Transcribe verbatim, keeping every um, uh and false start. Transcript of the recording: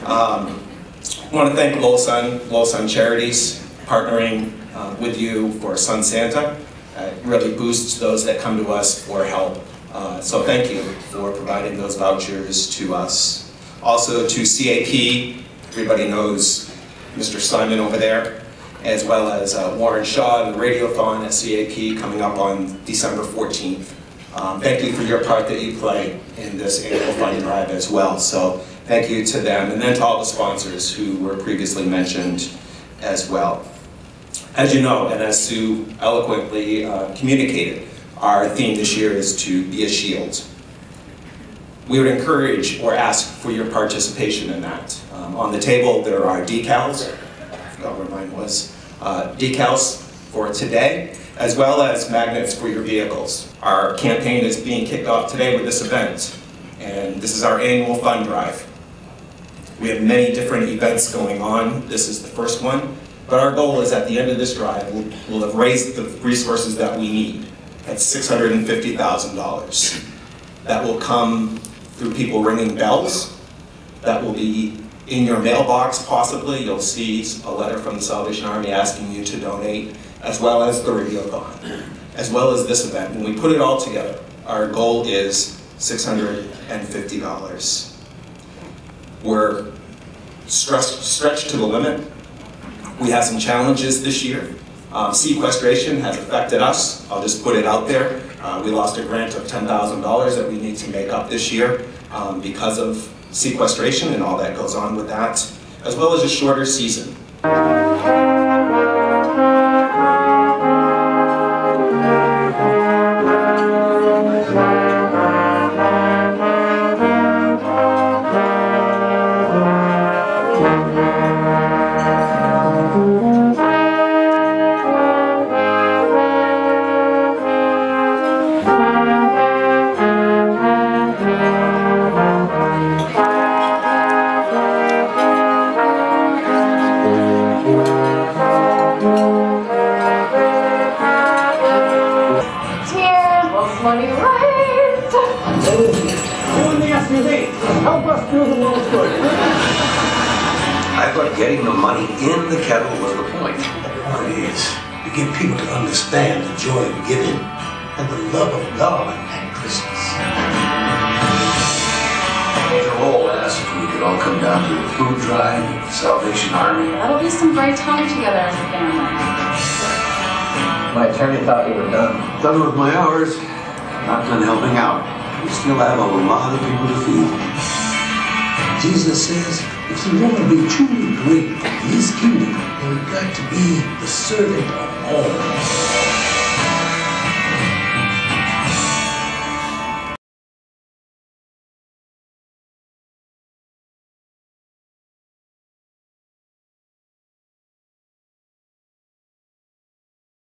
Um, I want to thank Lowell Sun, Lowell Sun Charities, partnering uh, with you for Sun Santa. Uh, it really boosts those that come to us for help. Uh, so thank you for providing those vouchers to us. Also to C A P, everybody knows Mister Simon over there, as well as uh, Warren Shaw and the Radiothon at C A P coming up on December fourteenth. Um, thank you for your part that you play in this annual fund drive as well. So thank you to them, and then to all the sponsors who were previously mentioned as well. As you know, and as Sue eloquently uh, communicated, our theme this year is to be a shield. We would encourage or ask for your participation in that. Um, on the table there are decals, I forgot where mine was, uh, decals for today, as well as magnets for your vehicles. Our campaign is being kicked off today with this event, and this is our annual fund drive. We have many different events going on. This is the first one, but our goal is at the end of this drive, we'll, we'll have raised the resources that we need. That's six hundred fifty thousand dollars. That will come through people ringing bells. That will be in your mailbox, possibly. You'll see a letter from the Salvation Army asking you to donate, as well as the Radiothon, as well as this event. When we put it all together, our goal is six hundred fifty dollars. We're stressed, stretched to the limit. We have some challenges this year. Um, sequestration has affected us. I'll just put it out there. Uh, we lost a grant of ten thousand dollars that we need to make up this year um, because of sequestration and all that goes on with that, as well as a shorter season. Money right! Only ask me late. Help us through the world story. I thought getting the money in the kettle was the point. The point is to get people to understand the joy of giving and the love of God at Christmas. Major Lowell asked if we could all come down to the food drive with the Salvation Army. That'll be some great time together as a family. My attorney thought we were done. Done with my hours. Not done helping out. We still have a lot of people to feed. Jesus says, if you want to be truly great in His kingdom, you've got to be the servant of all.